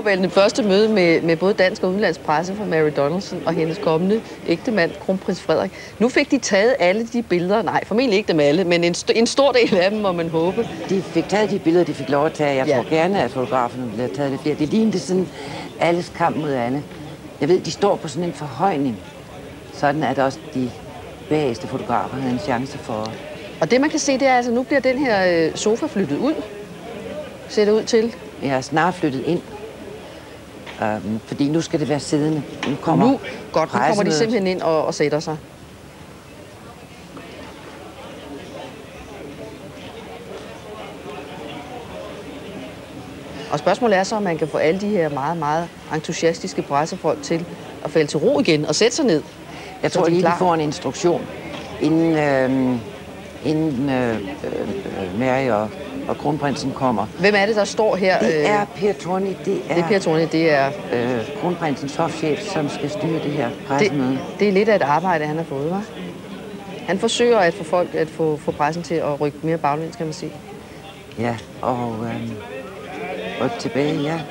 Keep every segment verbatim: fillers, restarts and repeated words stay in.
overvældende første møde med, med både dansk og udenlandsk presse fra Mary Donaldson og hendes kommende ægtemand, kronprins Frederik. Nu fik de taget alle de billeder. Nej, formentlig ikke dem alle, men en, st- en stor del af dem, må man håbe. De fik taget de billeder, de fik lov at tage. Jeg ja. tror gerne, at fotograferne ville have taget det flere. Det lignede sådan alles kamp mod Anne. Jeg ved, de står på sådan en forhøjning. Sådan at også de bageste fotografer havde en chance for. Og det man kan se, det er altså, nu bliver den her øh, sofa flyttet ud. Ser det ud til? Jeg er snart flyttet ind. Um, fordi nu skal det være siddende. Nu kommer, nu, godt, nu kommer de simpelthen ind og, og sætter sig. Og spørgsmålet er så, om man kan få alle de her meget, meget entusiastiske pressefolk til at falde til ro igen og sætte sig ned. Jeg tror lige, de får en instruktion, inden, øh, inden øh, øh, Mary og, og kronprinsen kommer. Hvem er det, der står her? Det er Per Thorning. Det er, det er Per Thorning, det er øh, kronprinsens hofchef, som skal styre det her pressemøde. Det, det er lidt af et arbejde, han har fået, hva'? Han forsøger at få folk, at få, få pressen til at rykke mere baglæns, kan man sige. Ja, og øh, rykke tilbage, ja.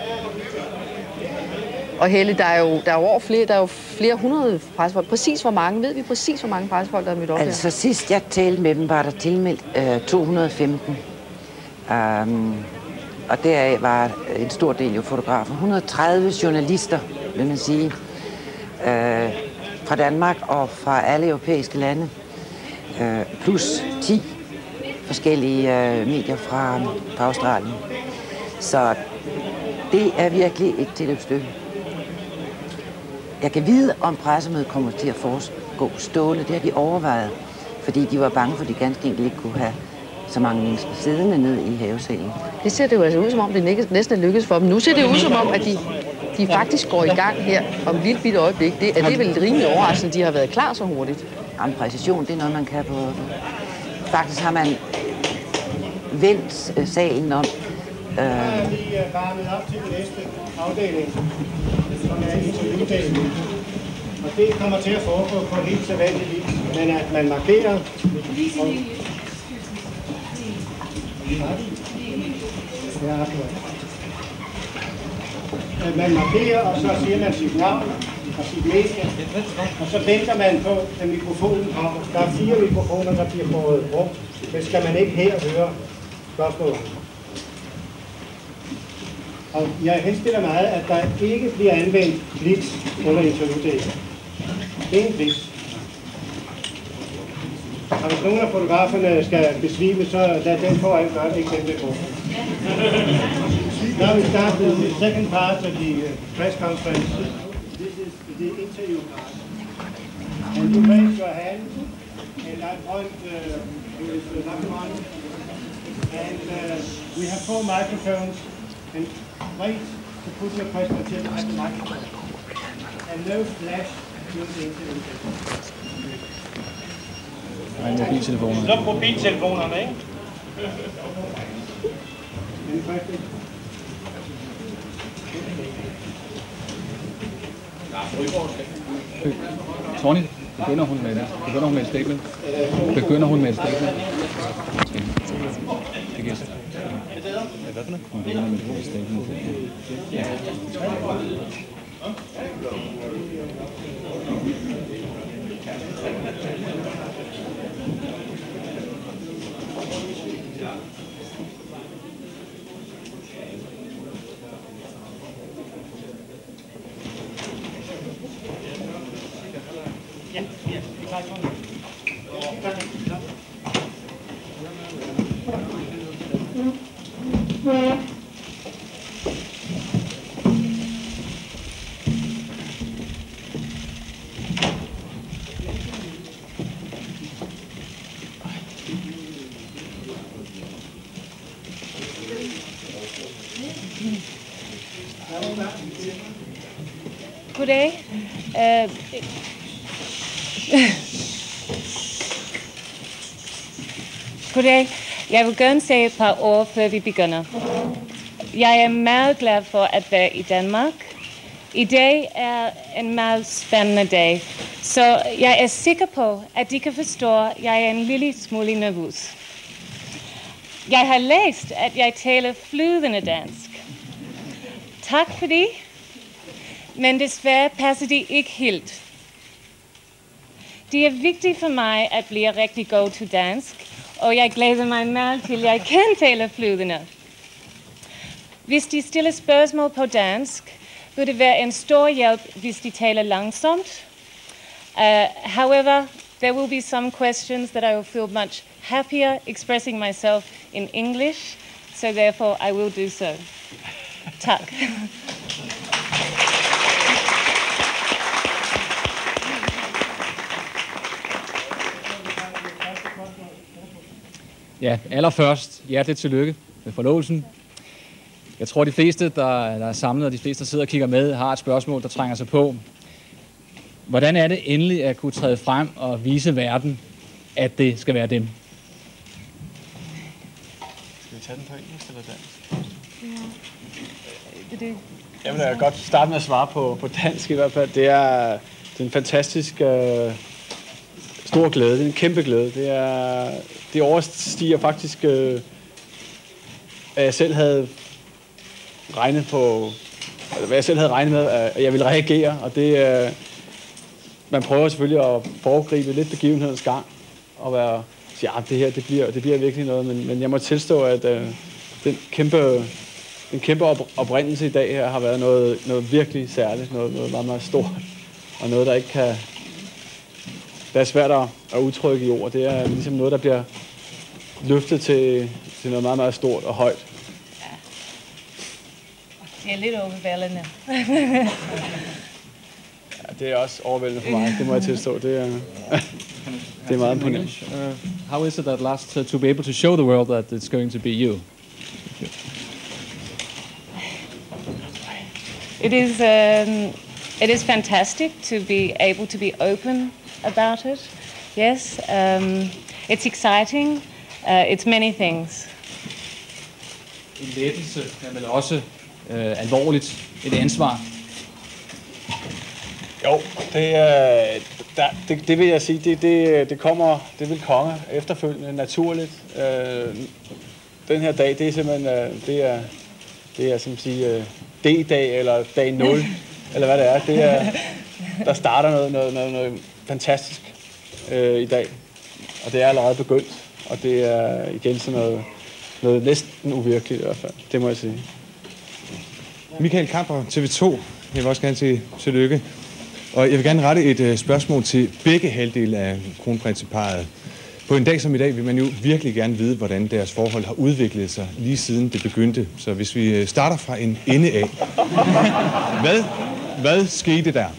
Og Helle, der er jo, der er jo over flere, der er jo flere hundrede pressefolk. Præcis hvor mange? Ved vi præcis, hvor mange pressefolk, der er mødt op her? Altså sidst jeg talte med dem, var der tilmeldt øh, to hundrede og femten. Um, og deraf var en stor del jo fotografer. et hundrede og tredive journalister, vil man sige, øh, fra Danmark og fra alle europæiske lande. Øh, plus ti forskellige øh, medier fra, fra Australien. Så det er virkelig et tilløbsstykke. Jeg kan vide, om pressemødet kommer til at foregå stående. Det har de overvejet, fordi de var bange for, at de ganske enkelt ikke kunne have så mange mennesker siddende ned i havesalen. Det ser det jo altså ud, som om det næsten er lykkedes for dem. Nu ser det ud, som om, at de, de faktisk går i gang her om et lille bitte øjeblik. Det, er det vel rimelig overraskende, at de har været klar så hurtigt? Jamen, præcision, det er noget, man kan på. Faktisk har man vendt salen om. Øh... Vi er varmet op til den næste afdeling, som er interviewdelen. Og det kommer til at foregå på helt sædvanligt vis, men at man markerer. Og... Ja, at man markerer, og så siger man sit navn og sit medie, og så venter man på, at mikrofonen kommer. Der er fire mikrofoner, der bliver brugt. Det skal man ikke her høre spørgsmål. Og jeg henstiller meget, at der ikke bliver anvendt blitz under interviewdelen. Ingen blitz. Og hvis nogen af fotograferne skal besvime, så lad den foran gøre et eksempel på. Now we start with the second part of the press conference. This is the interview part. And you raise your hand, and I point uh, with the microphone. And uh, we have four microphones. And wait to put your question until you have the microphone. And no flash during the interview. Nej, mobiltelefonerne. Så mobiltelefonerne, ikke? Any questions? Tony, begynder hun med det? Begynder hun med et statement? Begynder hun med et statement? Det kan hvad for noget? Hun begynder med et statement. Ja. Goddag. Uh, Goddag. Jeg vil gerne sige et par ord, før vi begynder. Jeg er meget glad for at være i Danmark. I dag er en meget spændende dag, så jeg er sikker på, at de kan forstå, at jeg er en lille smule nervøs. Jeg har læst, at jeg taler flydende dansk. tak for det. Men desværre passer de ikke helt. Det er vigtigt for mig at blive rigtig god til dansk, og jeg glæder mig meget til, at jeg kan tale flydende. Hvis de stiller spørgsmål på dansk, vil det være en stor hjælp, hvis de taler langsomt. Uh, however, there will be some questions that I will feel much happier expressing myself in English, so therefore I will do so. Tak. Ja, allerførst, hjerteligt tillykke med forlovelsen. Jeg tror, de fleste, der, der er samlet, og de fleste, der sidder og kigger med, har et spørgsmål, der trænger sig på. Hvordan er det endelig at kunne træde frem og vise verden, at det skal være dem? Skal vi tage den på engelsk eller dansk? Ja. Det. Jeg vil da godt starte med at svare på, på dansk i hvert fald. Det er, det er en fantastisk øh, stor glæde. Det er en kæmpe glæde. Det, er, det overstiger faktisk, øh, at jeg selv havde regnet på, hvad jeg selv havde regnet med, at jeg ville reagere. Og det, øh, man prøver selvfølgelig at foregribe lidt begivenhedens gang og være, sige, ja, det her det bliver, det bliver virkelig noget. Men, men jeg må tilstå, at øh, den kæmpe Den kæmpe op- oprindelse i dag her har været noget, noget virkelig særligt, noget, noget meget, meget stort, og noget, der ikke kan... Det er svært at, at udtrykke i ord. Det er ligesom noget, der bliver løftet til, til noget meget, meget stort og højt. Ja. Det er lidt overvældende. Ja, det er også overvældende for mig, det må jeg tilstå. Det er, det er meget imponerende. Uh, how is it at last to, to be able to show the world that it's going to be you? It is, um, it is fantastic to be able to be open about it. Yes, um, it's exciting. Uh, it's many things. En lettelse, men også uh, alvorligt et ansvar. Jo, det, øh, der, det, det vil jeg sige, det, det, det kommer, det vil komme efterfølgende naturligt. Øh, den her dag, det er simpelthen, øh, det er, det er som at sige, øh, D-dag eller dag nul, eller hvad det er. Det er, der starter noget, noget, noget, noget fantastisk øh, i dag, og det er allerede begyndt, og det er igen sådan noget, noget næsten uvirkeligt i hvert fald, det må jeg sige. Michael Kamper, T V to. Jeg vil også gerne sige tillykke. Og jeg vil gerne rette et uh, spørgsmål til begge halvdele af kronprinseparret. På en dag som i dag vil man jo virkelig gerne vide, hvordan deres forhold har udviklet sig lige siden det begyndte. Så hvis vi starter fra en ende af. Hvad, hvad skete der?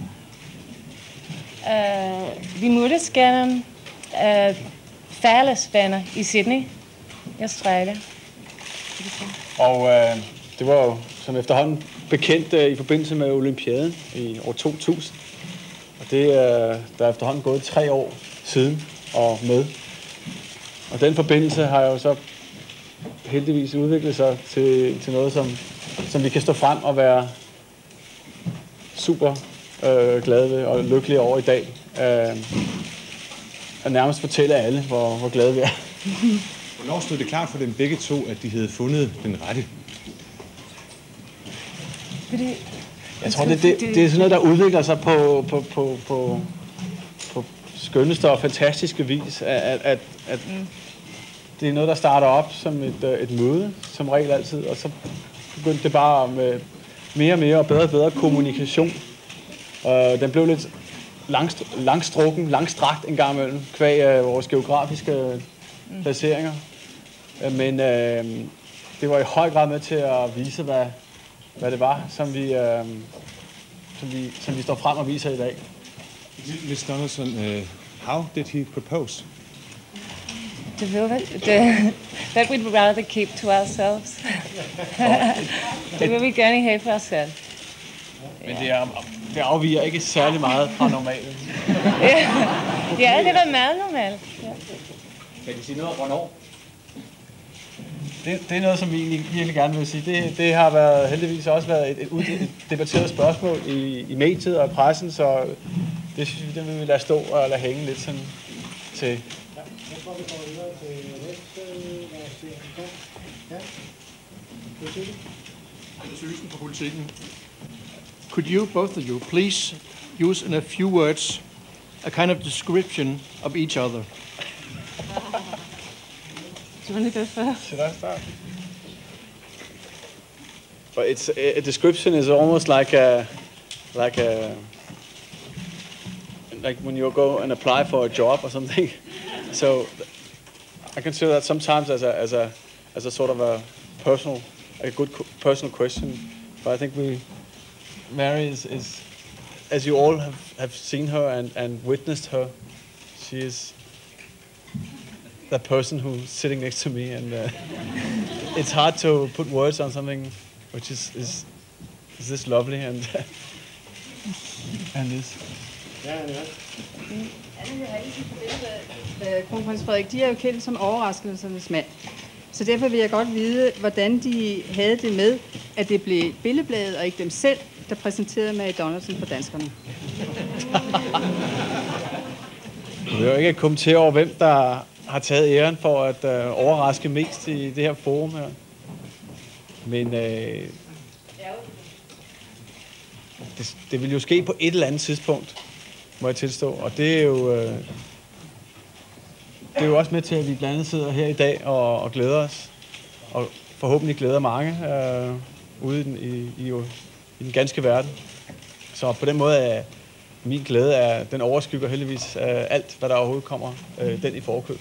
Uh, vi mødtes gennem uh, fællesvenner i Sydney, i Australien. Og øh, det var jo som efterhånden bekendt øh, i forbindelse med Olympiaden i år to tusind. Og det øh, der er efterhånden gået tre år siden og med. Og den forbindelse har jo så heldigvis udviklet sig til, til noget, som, som vi kan stå frem og være super øh, glade ved og lykkelige over i dag. Øh, og nærmest fortælle alle, hvor, hvor glade vi er. Hvornår stod det klart for dem begge to, at de havde fundet den rette? Jeg tror, det, det, det er sådan noget, der udvikler sig på, på, på, på, på skønneste og fantastiske vis. At, at, at det er noget, der starter op som et, et møde, som regel altid, og så begyndte det bare med mere og mere og bedre og bedre kommunikation. Og den blev lidt langst, langstrukken, langstrakt en gang imellem, kvæg vores geografiske placeringer. Men øh, det var i høj grad med til at vise, hvad, hvad det var, som vi, øh, som, vi, som vi står frem og viser i dag. miss Donaldson, uh, how did he propose? Det vil vi, det, that we'd rather keep to ourselves. Det vil vi gerne have for os selv. Men det, er, det afviger ikke særlig meget fra normalt. Ja, det var meget normalt. Ja. Kan I sige noget om, hvornår? Det, det er noget, som vi egentlig virkelig gerne vil sige. Det, det har været, heldigvis også været et, et, et debatteret spørgsmål i, i mediet og pressen, så det synes vi, det vil vi lade stå og lade hænge lidt sådan til. Ja, jeg tror, vi går videre til næste. Ja. Analysen på politikken. Could you, both of you, please use in a few words a kind of description of each other? Do you want to go first? Should I start? But it's a, a description is almost like a like a like when you go and apply for a job or something. So I consider that sometimes as a as a as a sort of a personal a good personal question. But I think we Mary is, is as you all have, have seen her and, and witnessed her, she is that person who's sitting next to me, and uh, it's hard to put words on something which is is, is this lovely and and this. Ja, ja. Alle har altid forbindet kronprins Frederik. De er jo kendt som overraskelsernes mand. Så derfor vil jeg godt vide, hvordan de havde det med, at det blev Billedbladet og ikke dem selv, der præsenterede Mary Donaldson for danskerne. Jeg vil jo ikke kommentere over, hvem der har taget æren for at øh, overraske mest i det her forum her. Men øh, det, det vil jo ske på et eller andet tidspunkt, må jeg tilstå. Og det er jo, øh, det er jo også med til, at vi blandt andet sidder her i dag og, og glæder os. Og forhåbentlig glæder mange øh, ude i den, i, i, i den ganske verden. Så på den måde er min glæde, er, den overskygger heldigvis øh, alt, hvad der overhovedet kommer, øh, den i forkøbet.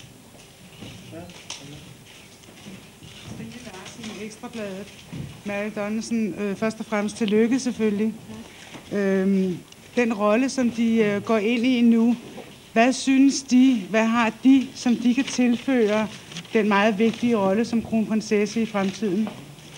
Ekstrabladet. Mary Donaldson, øh, først og fremmest tillykke selvfølgelig. Øhm, den rolle, som de øh, går ind i nu, hvad synes de, hvad har de, som de kan tilføre den meget vigtige rolle som kronprinsesse i fremtiden?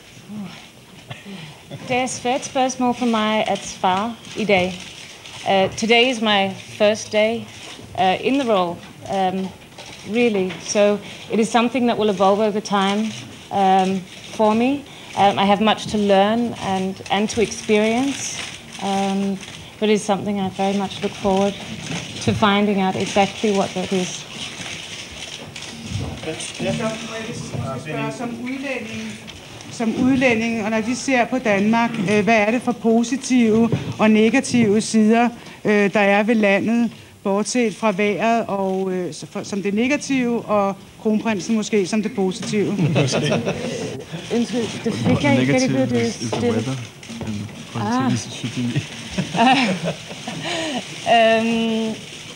Det er et svært spørgsmål for mig at svare i dag. Uh, today is my first day uh, in the role, um, really. So it is something that will evolve over time. Um, for me. Um, I have much to learn and, and to experience, um, but it's something I very much look forward to finding out exactly what that is. Som udlænding, som udlænding, og når de ser på Danmark, øh, hvad er det for positive og negative sider, øh, der er ved landet, bortset fra vejret og øh, som det negative, og kronprinsen måske som det positive. Undskyld, det fik jeg ikke rigtig ved det. det. Ah. um,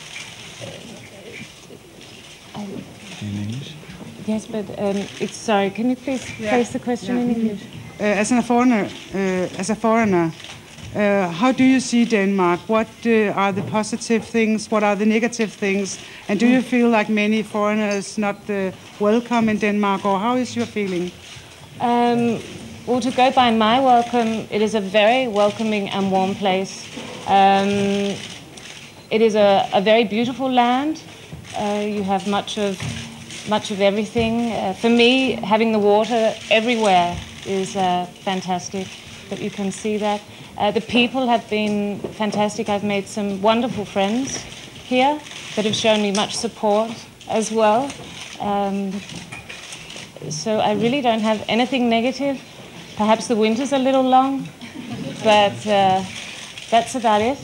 in English? Yes, but um, it's sorry. Can you please yeah. phrase the question yeah. in English? Uh, as a foreigner, uh, as a foreigner, uh, how do you see Denmark? What uh, are the positive things? What are the negative things? And do you feel like many foreigners not uh, welcome in Denmark, or how is your feeling? Um, well, to go by my welcome, it is a very welcoming and warm place. Um, it is a, a very beautiful land. Uh, you have much of much of everything. Uh, for me, having the water everywhere is uh, fantastic, that you can see that. Uh, the people have been fantastic. I've made some wonderful friends here that have shown me much support as well. Um, so I really don't have anything negative. Perhaps the winter's a little long, but uh, that's about it.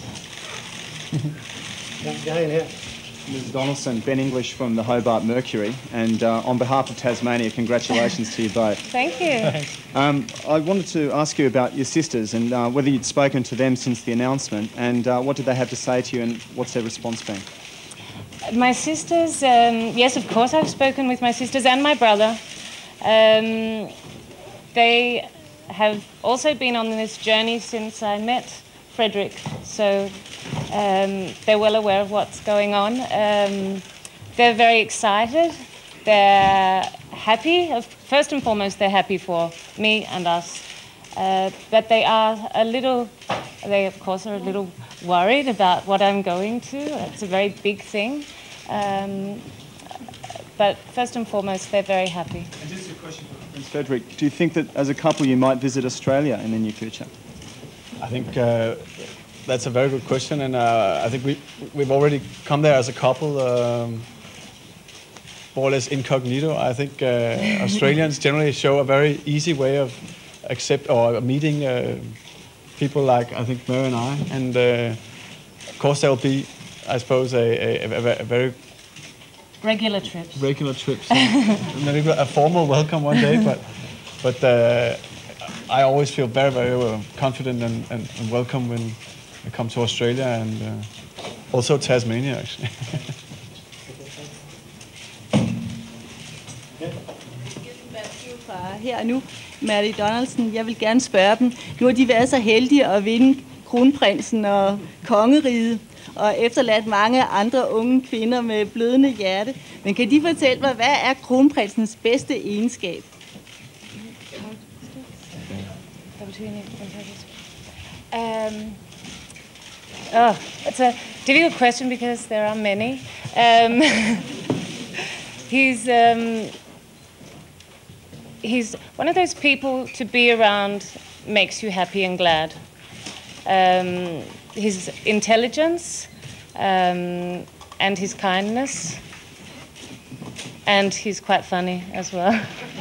Miz Donaldson, Ben English from the Hobart Mercury, and uh, on behalf of Tasmania, congratulations to you both. Thank you. Um, I wanted to ask you about your sisters and uh, whether you'd spoken to them since the announcement, and uh, what did they have to say to you, and what's their response been? My sisters, um, yes, of course I've spoken with my sisters and my brother. Um, they have also been on this journey since I met Frederick, so um, they're well aware of what's going on. Um, they're very excited. They're happy. First and foremost, they're happy for me and us. Uh, but they are a little, they of course are a little worried about what I'm going to. It's a very big thing. Um, but first and foremost, they're very happy. And just a question for Prince Frederick. Do you think that as a couple you might visit Australia in the near future? I think uh, that's a very good question, and uh, I think we, we've already come there as a couple, um, more or less incognito. I think uh, Australians generally show a very easy way of accept or meeting uh, people like I think Mary and I, and uh, of course there will be, I suppose, a, a, a, a very regular trips. Regular trips. Maybe a formal welcome one day, but but uh, I always feel very very uh, confident and, and, and welcome when I come to Australia and uh, also Tasmania actually. Her og nu, Mary Donaldson, jeg vil gerne spørge dem. Nu har de været så heldige at vinde kronprinsen og kongeriget, og efterladt mange andre unge kvinder med blødende hjerte. Men kan de fortælle mig, hvad er kronprinsens bedste egenskab? Um, oh, it's a difficult question because there are many. Um, he's um, he's one of those people to be around, makes you happy and glad. Um, his intelligence um, and his kindness, and he's quite funny as well.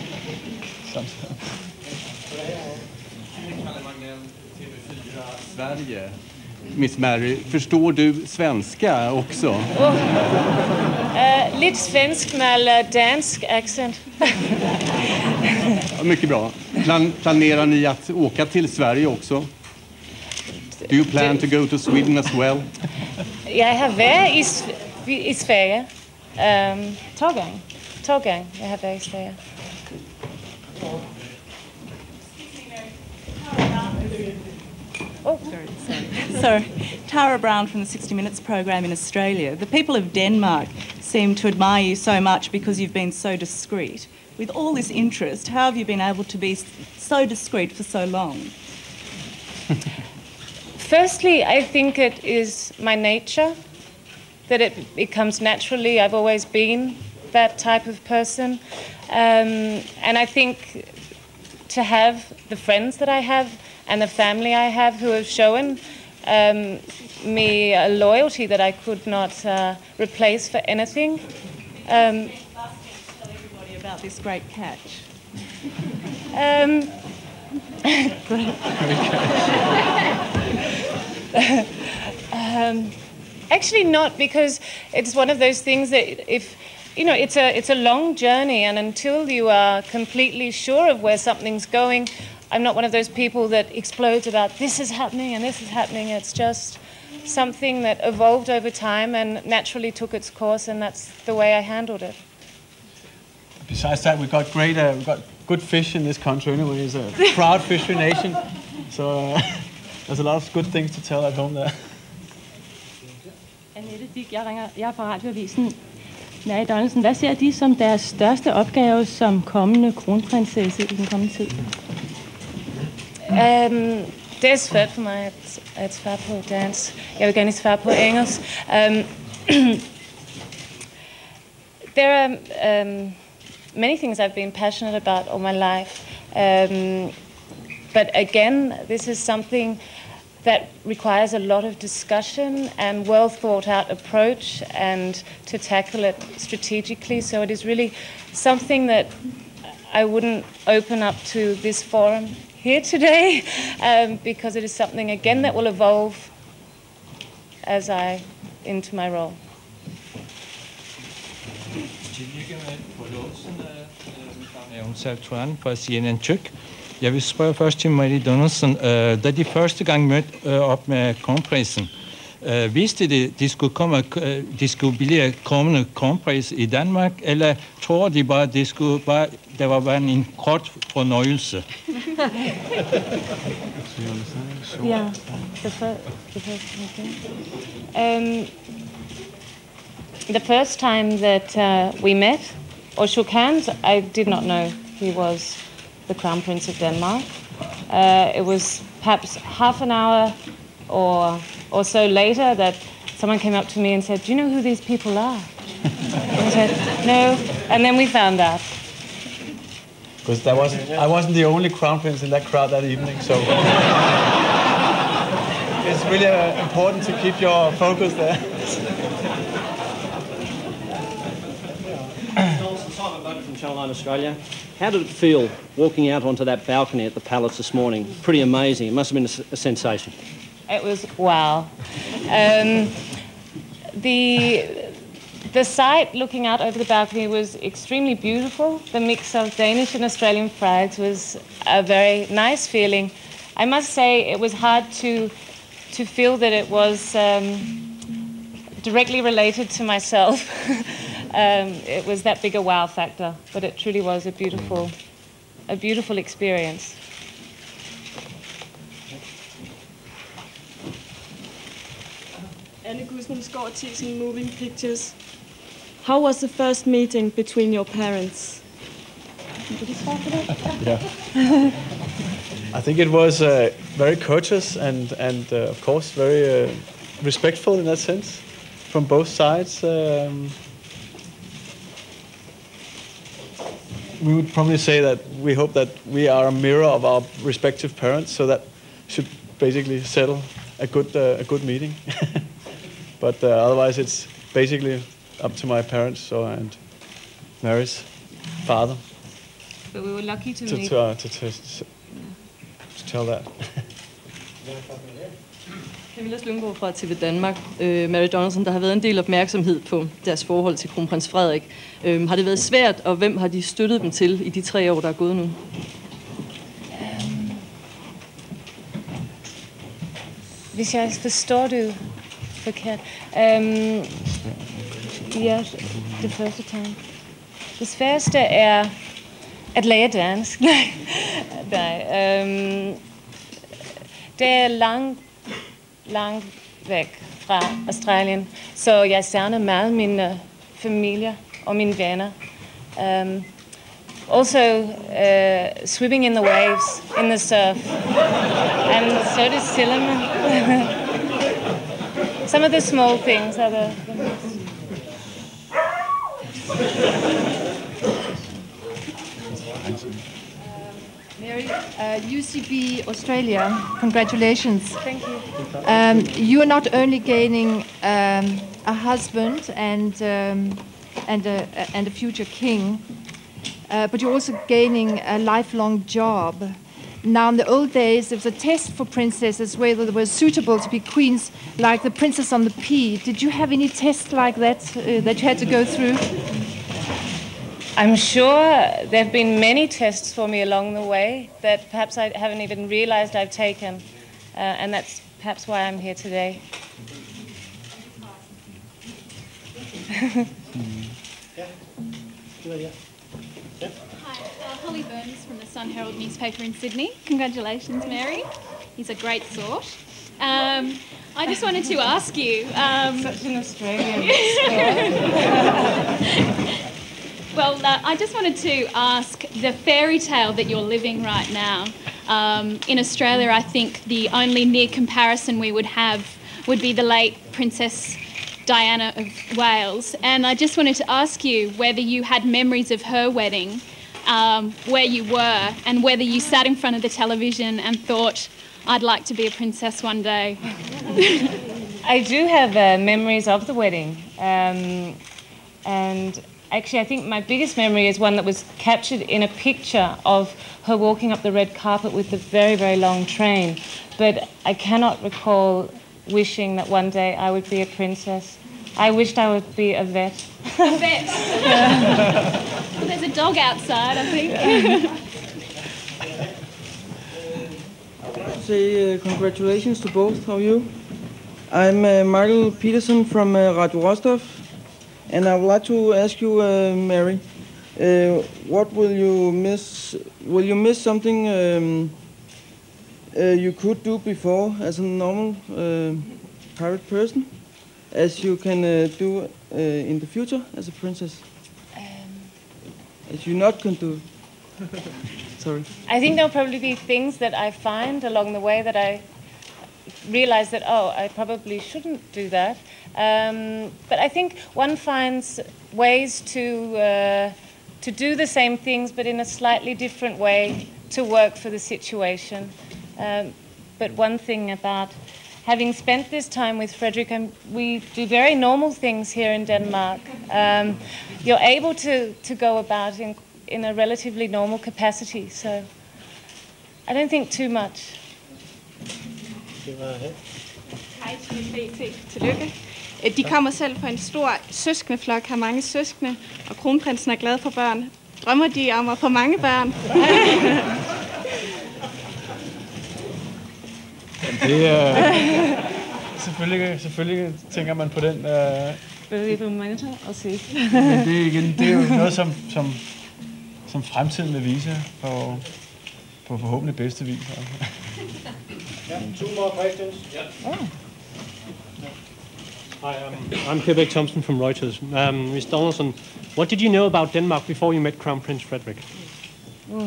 Sverige. Miss Mary, förstår du svenska också? Oh. Uh, lidt svensk med dansk accent. Mycket bra. Plan- planerar ni att åka till Sverige också? Do you plan to go to Sweden as well? Jeg har været i, i Sverige. Um, to gange. To gange, jeg har været i Sverige. Oh, sorry, sorry. Sorry. Tara Brown from the sixty minutes program in Australia. The people of Denmark seem to admire you so much because you've been so discreet. With all this interest, how have you been able to be so discreet for so long? Firstly, I think it is my nature, that it, it comes naturally. I've always been that type of person. Um, and I think to have the friends that I have and the family I have who have shown um, me a loyalty that I could not uh, replace for anything. Um, Tell everybody about this great catch. Um, um, actually not, because it's one of those things that if, you know, it's a, it's a long journey, and until you are completely sure of where something's going, I'm not one of those people that explodes about this is happening and this is happening. It's just something that evolved over time and naturally took its course, and that's the way I handled it. Besides that, we've got great, uh, we've got good fish in this country anyway. It's a proud fishery nation, so uh, there's a lot of good things to tell at home there. Annette Dick, jeg, ringer, jeg er fra Radioavisen. Mary Donaldson, hvad ser de som deres største opgave som kommende kronprinsesse i den kommende tid? Um, det er svært for mig at, at svare på dansk. Jeg vil gerne svare på engelsk. Um, there are um, many things I've been passionate about all my life. Um, but again, this is something that requires a lot of discussion and well thought out approach, and to tackle it strategically. So it is really something that I wouldn't open up to this forum here today, um, because it is something again that will evolve as I into my role. Fra C N N Tyk. Jeg vil spørge først til Mary Donaldson. Da de første gang mødte op med kronprinsen, vidste de, de skulle komme, de skulle blive kommende kronprins i Danmark, eller tror de bare, det skulle bare, det var bare en kort fornøjelse? Yeah, the first, the first thing. Um, the first time that uh, we met or shook hands, I did not know he was the Crown Prince of Denmark. Uh, it was perhaps half an hour or or so later that someone came up to me and said, "Do you know who these people are?" And I said, "No," and then we found out. Because that wasn't, I wasn't the only Crown Prince in that crowd that evening, so it's really uh, important to keep your focus there. Also talk about it from Channel nine Australia. How did it feel walking out onto that balcony at the Palace this morning? Pretty amazing. It must have been a, a sensation. It was wow. Um, the the sight looking out over the balcony was extremely beautiful. The mix of Danish and Australian flags was a very nice feeling. I must say it was hard to to feel that it was um, directly related to myself. um, it was that big a wow factor, but it truly was a beautiful, a beautiful experience. Anne Gusmensgaard, Thyssen Moving Pictures. How was the first meeting between your parents? Yeah. I think it was uh, very courteous and, and uh, of course, very uh, respectful in that sense from both sides. Um, we would probably say that we hope that we are a mirror of our respective parents, so that should basically settle a good, uh, a good meeting. But uh, otherwise, it's basically up to my parents so, and Mary's father. But we were lucky to, to meet. To, uh, to, to, to, to tell that. Camilla Slynggaard fra T V Danmark. Øh, Mary Donaldson, der har været en del opmærksomhed på deres forhold til kronprins Frederik. Øh, har det været svært, og hvem har de støttet dem til i de tre år, der er gået nu? Hvis jeg forstår det forkert. Um, ja, det første tegn. Det sværeste er at lære dansk. Nej, nej. Um, det er langt, langt væk fra Australien, så jeg savner meget min uh, familie og mine venner. Um, also, uh, swimming in the waves, in the surf, and so does Silliman. Some of the small things are the... Mary, uh, U C B Australia, congratulations. Thank you. Um, you are not only gaining um, a husband and um, and a and a future king, uh, but you're also gaining a lifelong job. Now, in the old days, there was a test for princesses whether they were suitable to be queens, like the Princess on the Pea. Did you have any tests like that uh, that you had to go through? I'm sure there have been many tests for me along the way that perhaps I haven't even realized I've taken, uh, and that's perhaps why I'm here today. Holly Burns from the Sun Herald newspaper in Sydney. Congratulations, Mary. He's a great sort. Um, I just wanted to ask you... Um, Such an Australian Well, uh, I just wanted to ask the fairy tale that you're living right now. Um, in Australia, I think the only near comparison we would have would be the late Princess Diana of Wales. And I just wanted to ask you whether you had memories of her wedding, um, where you were, and whether you sat in front of the television and thought, I'd like to be a princess one day. I do have uh, memories of the wedding. Um, and actually, I think my biggest memory is one that was captured in a picture of her walking up the red carpet with the very, very long train. But I cannot recall wishing that one day I would be a princess. I wished I would be a vet. A vet? Well, there's a dog outside, I think. Say uh, congratulations to both of you. I'm uh, Michael Peterson from uh, Radio Rostov, and I would like to ask you, uh, Mary, uh, what will you miss? Will you miss something um, uh, you could do before as a normal uh, private person, as you can uh, do uh, in the future as a princess? Um, as you not can do. Sorry. I think there'll probably be things that I find along the way that I realize that, oh, I probably shouldn't do that. Um, but I think one finds ways to uh, to do the same things, but in a slightly different way to work for the situation. Um, but one thing about having spent this time with Frederick, um, we do very normal things here in Denmark. Um, you're able to, to go about in in a relatively normal capacity, so I don't think too much. Hej til B T. Tillykke. De kommer selv fra en stor søskendeflok, har mange søskende, og kronprinsen er glad for børn. Drømmer de om at få mange børn? Det er... selvfølgelig, selvfølgelig tænker man på den... Øh, Men det, igen, det er jo noget, som, som, som fremtiden vil vise på, på forhåbentlig bedste vis. Yeah, two more questions. Yeah. Oh. Hi, um, I'm Quebec Thompson from Reuters. Um, Miz Donaldson, what did you know about Denmark before you met Crown Prince Frederik? Uh,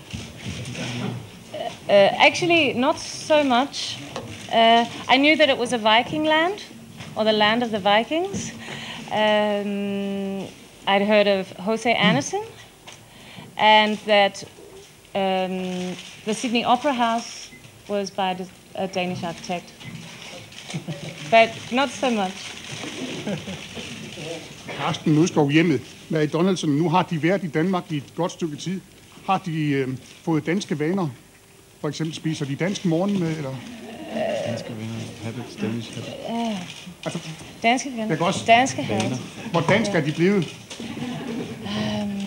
actually, not so much. Uh, I knew that it was a Viking land, or the land of the Vikings. Um, I'd heard of Jose Anderson, and that um, the Sydney Opera House was by a Danish architect. But not so much. Karsten Nødskov hjemmet. Mary Donaldson, nu har de været i Danmark i et godt stykke tid. Har de øh, fået danske vaner? For eksempel spiser de dansk morgenmad, eller? Danske vaner, habits, Danish habits. Uh, altså, danske vaner. Også, danske habits. Hvor dansk er de blevet? Um,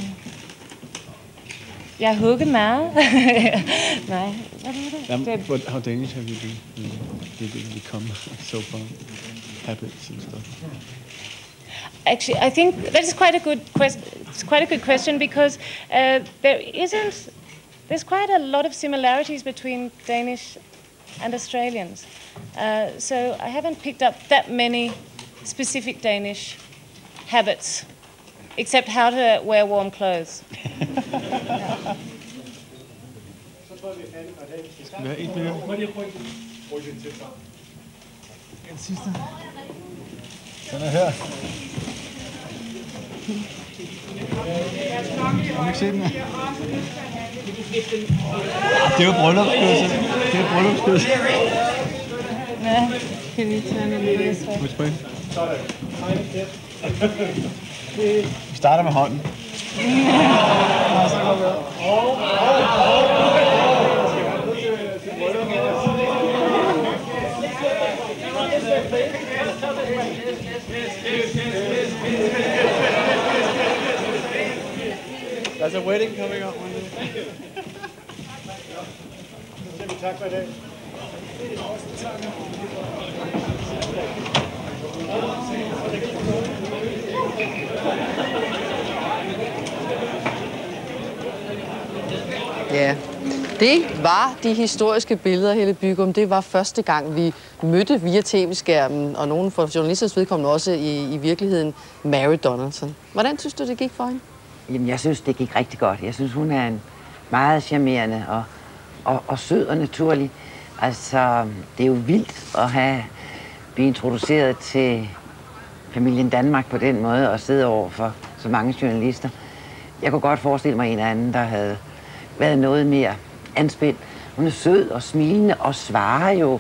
jeg hugger meget. Nej, hvad er det? Um, but how Danish have you been? Did you become so far? Habits and stuff. Actually, I think that is quite a good question. It's quite a good question because uh, there isn't. There's quite a lot of similarities between Danish and Australians. Uh, so I haven't picked up that many specific Danish habits, except how to wear warm clothes. Skal vi have et mere? En sidste. Den er her. Kan du ikke se den her? Det er jo bryllupskødsel. Det er bryllupskødsel. Ja, kan vi tage noget mere? Vi starter med hånden. There's a wedding coming up one day. Tak for det. Ja, det var de historiske billeder, Helle Bygum. Det var første gang, vi mødte via tv-skærmen, og nogen fra journalisters vedkommende også i, i virkeligheden, Mary Donaldson. Hvordan synes du, det gik for hende? Jamen, jeg synes, det gik rigtig godt. Jeg synes, hun er en meget charmerende og, og, og sød og naturlig. Altså, det er jo vildt at have blive introduceret til familien Danmark på den måde og sidde over for så mange journalister. Jeg kunne godt forestille mig en anden, der havde været noget mere anspændt. Hun er sød og smilende og svarer jo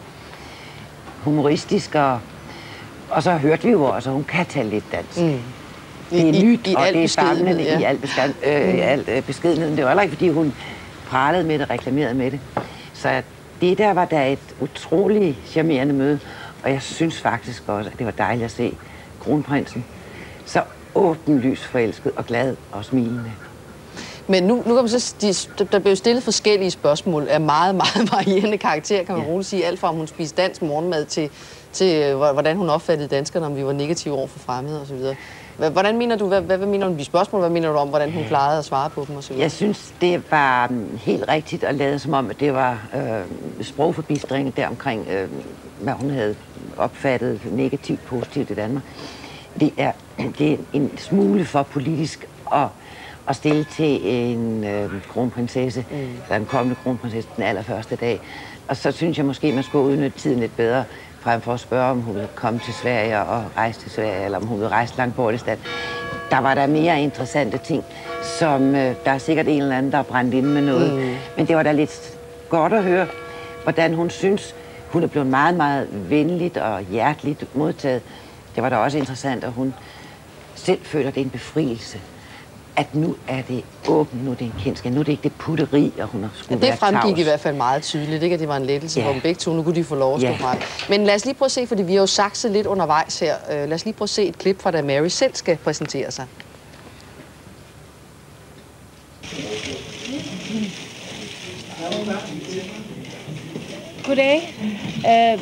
humoristisk, og, og så hørte vi jo også, at hun kan tale lidt dansk. Mm. Det er I, nyt, i, og i det er ja. famlende i al, besked, øh, mm. al øh, beskedenheden. Det var heller ikke, fordi hun pralede med det, reklamerede med det. Så det der var da et utroligt charmerende møde, og jeg synes faktisk også, at det var dejligt at se kronprinsen så åbenlyst forelsket og glad og smilende. Men nu, nu kan man så, de, der blev stillet forskellige spørgsmål af meget, meget varierende karakter, kan man ja. roligt sige. Alt fra om hun spiste dansk morgenmad til, til hvordan hun opfattede danskerne, om vi var negative over for fremmede osv. Hvordan mener du, hvad, hvad mener du om de spørgsmål? Hvad mener du om, hvordan hun klarede at svare på dem osv.? Jeg synes, det var helt rigtigt at lade som om, at det var øh, sprogforbistring deromkring, øh, hvad hun havde opfattet negativt, positivt i Danmark. Det er, det er en smule for politisk at, at stille til en øh, kronprinsesse, mm. eller en kommende kronprinsesse den allerførste dag. Og så synes jeg måske, man skulle udnytte tiden lidt bedre, frem for at spørge, om hun ville komme til Sverige og rejse til Sverige, eller om hun ville rejse langt bort i stand. Der var der mere interessante ting, som øh, der er sikkert en eller anden, der er brændt inde med noget. Mm. Men det var da lidt godt at høre, hvordan hun synes, hun er blevet meget, meget venligt og hjerteligt modtaget. Det var da også interessant, at hun selv føler, det er en befrielse at nu er det åbent, nu er det en kendskab, nu er det ikke det putteri, og hun har skulle ja, være det fremgik tavs. i hvert fald meget tydeligt, ikke? At det var en lettelse Ja. for dem begge to. Nu kunne de få lov at stå Ja. frem. Men lad os lige prøve at se, fordi vi har jo sakset lidt undervejs her. Uh, lad os lige prøve at se et klip fra, da Mary selv skal præsentere sig. Goddag. Uh,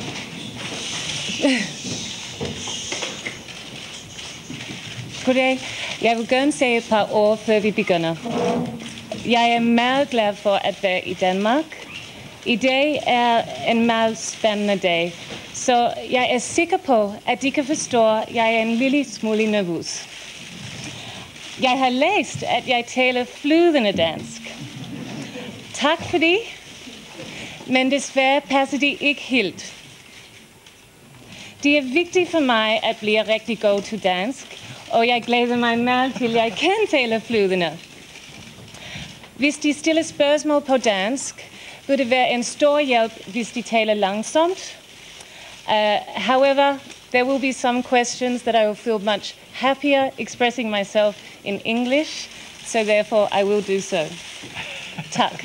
Goddag. Jeg vil gerne sige et par ord, før vi begynder. Jeg er meget glad for at være i Danmark. I dag er en meget spændende dag, så jeg er sikker på, at de kan forstå, at jeg er en lille smule nervøs. Jeg har læst, at jeg taler flydende dansk. Tak for det, men desværre passer det ikke helt. Det er vigtigt for mig at blive rigtig god til dansk, og jeg glæder mig meget til, at jeg kan tale flydende. Hvis de stiller spørgsmål på dansk, vil det være en stor hjælp, hvis de taler langsomt. Uh, however, there will be some questions that I will feel much happier expressing myself in English, so therefore I will do so. Tak.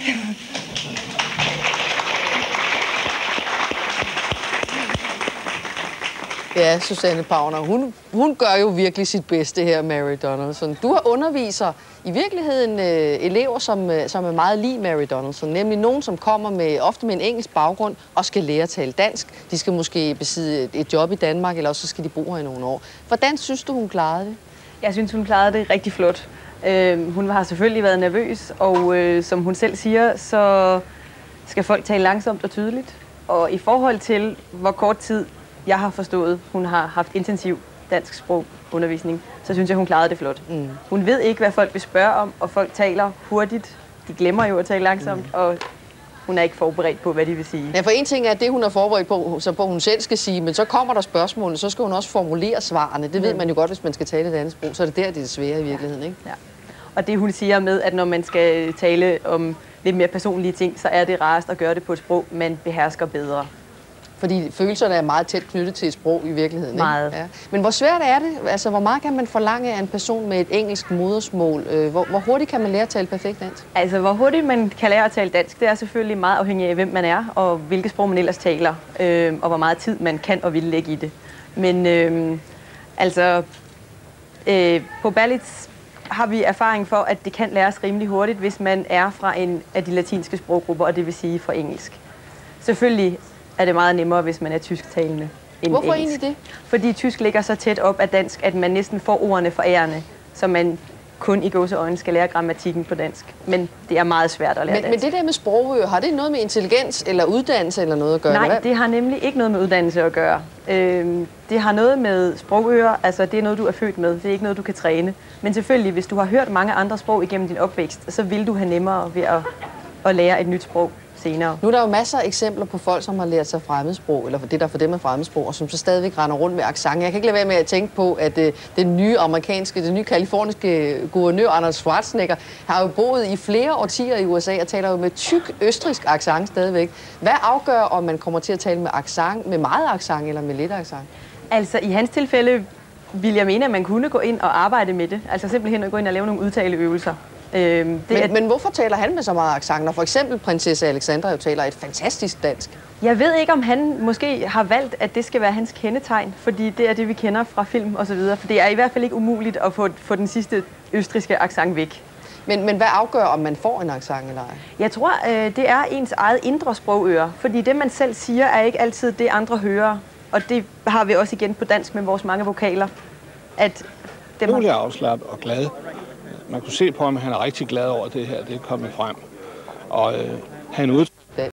Ja, Susanne Pauner, hun, hun gør jo virkelig sit bedste her, Mary Donaldson. Du har underviser i virkeligheden øh, elever, som, øh, som er meget lige Mary Donaldson, nemlig nogen, som kommer med ofte med en engelsk baggrund og skal lære at tale dansk. De skal måske besidde et, et job i Danmark, eller også skal de bo her i nogle år. Hvordan synes du, hun klarede det? Jeg synes, hun klarede det rigtig flot. Øh, hun har selvfølgelig været nervøs, og øh, som hun selv siger, så skal folk tale langsomt og tydeligt. Og i forhold til, hvor kort tid jeg har forstået, hun har haft intensiv dansk sprogundervisning, så synes jeg, hun klarede det flot. Mm. Hun ved ikke, hvad folk vil spørge om, og folk taler hurtigt. De glemmer jo at tale langsomt, mm. og hun er ikke forberedt på, hvad de vil sige. Ja, for en ting er, at det, hun er forberedt på, så på hun selv skal sige, men så kommer der spørgsmål, så skal hun også formulere svarene. Det ved man jo godt, hvis man skal tale et andet sprog, så er det der, det er det svære i virkeligheden, ikke? Ja. Og det, hun siger med, at når man skal tale om lidt mere personlige ting, så er det rarest at gøre det på et sprog, man behersker bedre. Fordi følelserne er meget tæt knyttet til et sprog i virkeligheden, ikke? Meget. Ja. Men hvor svært er det? Altså, hvor meget kan man forlange af en person med et engelsk modersmål? Hvor, hvor hurtigt kan man lære at tale perfekt dansk? Altså, hvor hurtigt man kan lære at tale dansk, det er selvfølgelig meget afhængigt af, hvem man er, og hvilket sprog man ellers taler, øh, og hvor meget tid man kan og vil lægge i det. Men øh, altså, øh, på Berlitz har vi erfaring for, at det kan læres rimelig hurtigt, hvis man er fra en af de latinske sproggrupper, og det vil sige fra engelsk. Selvfølgelig er det meget nemmere, hvis man er tysktalende end Hvorfor engelsk. egentlig det? Fordi tysk ligger så tæt op af dansk, at man næsten får ordene forærende, så man kun i gåseøjne skal lære grammatikken på dansk. Men det er meget svært at lære men, dansk. Men det der med sprogører, har det noget med intelligens eller uddannelse eller noget at gøre? Nej, det har nemlig ikke noget med uddannelse at gøre. Øhm, det har noget med sprogører, altså det er noget, du er født med. Det er ikke noget, du kan træne. Men selvfølgelig, hvis du har hørt mange andre sprog igennem din opvækst, så vil du have nemmere ved at, at lære et nyt sprog senere. Nu er der jo masser af eksempler på folk, som har lært sig fremmedsprog, eller det der for dem er fremmedsprog, og som så stadigvæk render rundt med accent. Jeg kan ikke lade være med at tænke på, at øh, den nye amerikanske, den nye kaliforniske guvernør Arnold Schwarzenegger har jo boet i flere årtier i U S A og taler jo med tyk østrigsk accent stadigvæk. Hvad afgør, om man kommer til at tale med accent, med meget accent eller med lidt accent? Altså i hans tilfælde vil jeg mene, at man kunne gå ind og arbejde med det. Altså simpelthen at gå ind og lave nogle udtaleøvelser. Øhm, det men, er... men hvorfor taler han med så meget accent, når for eksempel prinsesse Alexandra jo taler et fantastisk dansk? Jeg ved ikke, om han måske har valgt, at det skal være hans kendetegn, fordi det er det, vi kender fra film og så videre. For det er i hvert fald ikke umuligt at få, få den sidste østrigske accent væk. Men, men hvad afgør, om man får en accent eller ej? Jeg tror, øh, det er ens eget indre sprogøre, fordi det, man selv siger, er ikke altid det, andre hører. Og det har vi også igen på dansk med vores mange vokaler. At dem har... afslappet og glad. Man kunne se på ham, at han er rigtig glad over det her, det er kommet frem. Og øh, han, ud,